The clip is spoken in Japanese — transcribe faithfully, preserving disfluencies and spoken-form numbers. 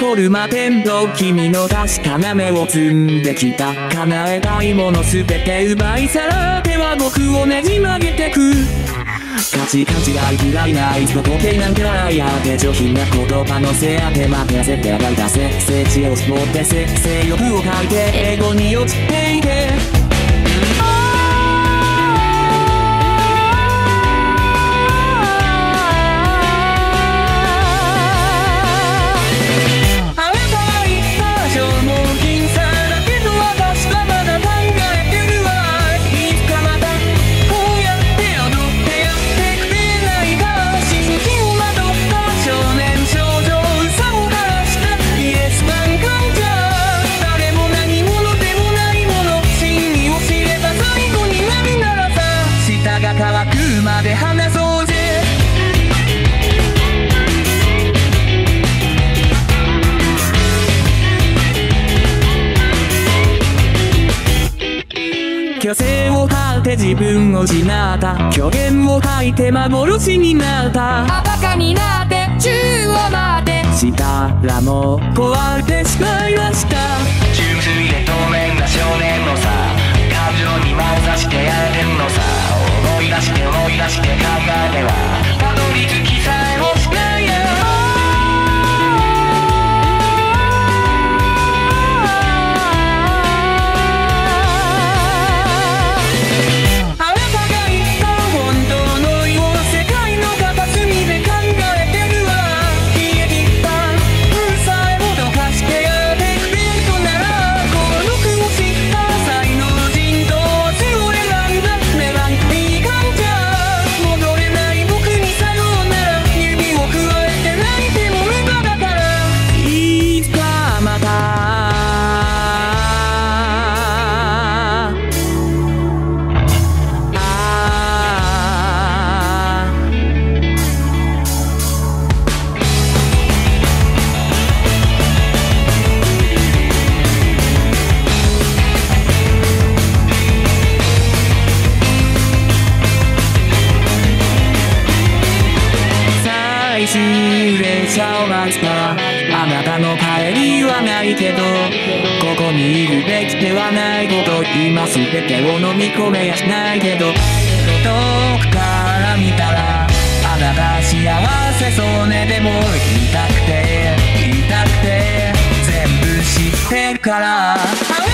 夜摩天楼君の確かな目を摘んできた叶えたいものすべて奪い去られは僕をねじ曲げてく価値勘違い嫌いないつの時計なんて笑いあって上品な言葉のせ当て任せて洗い出せ聖地を絞ってせ性欲を書いて英語に落ちていけ乾くまで話そうぜ虚勢を張って自分を失った虚言を吐いて幻になったあバカになって宙を待ってしたらもう壊れてしまいました純粋で透明な少年のさ感情に眼差してやれんのさ思い出して思い出して考えてはたどり着きさえもしないよあなたが言った本当の意を世界の片隅で考えてるわ消えきった運さえもどかしてやってくれるとならこの毒を知った才能人どうせを選んだメランコリー感じゃ戻れない僕にさようなら指をくわえて泣いても無駄だからいつかまた最終列車を待つかあなたの帰りはないけどここにいるべきではないこと今すべてを飲み込めやしないけど遠くから見たらあなた幸せそうねでも言いたくて言いたくて全部知ってるから